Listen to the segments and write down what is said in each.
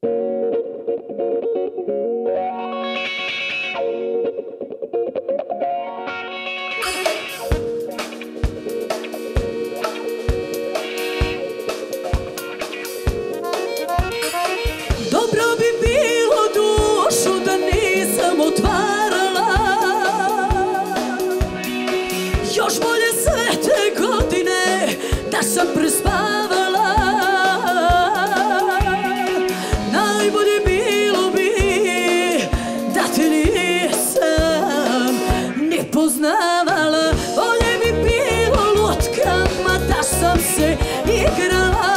Dobro bi bilo dušu da nisam otvarala, još bolje sve te godine da sam prespavala. Najbolje bilo bi da te nisam ni poznavala. Bolje bi bilo lutkama da sam se igrala,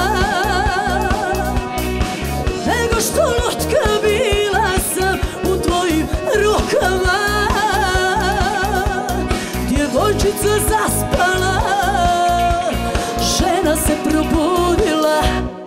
nego što lutka bila sam u tvojim rukama. Djevojčica zaspala, žena se probudila.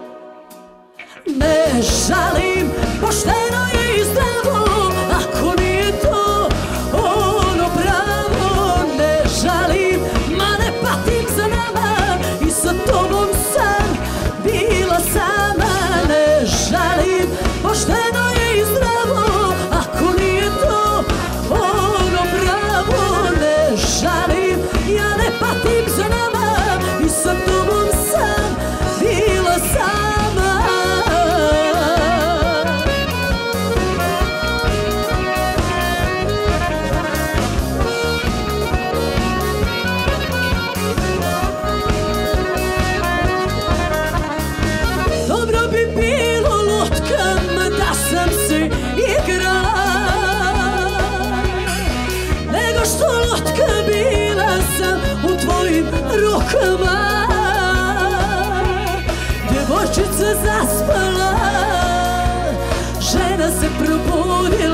Ne žalim, pošteno je i zdravo, ako nije to ono pravo. Ne žalim, ma ne patim za nama, i sa tobom sam bila sama. Ne žalim, pošteno je i zdravo, ako nije to ono pravo. Ne žalim, ja ne patim za nama, i sa tobom sam bila sama. Dobro bi bilo lutkama da sam se igrala, nego što lutka bila sam u tvojim rukama. Djevojčica zaspala, žena se probudila.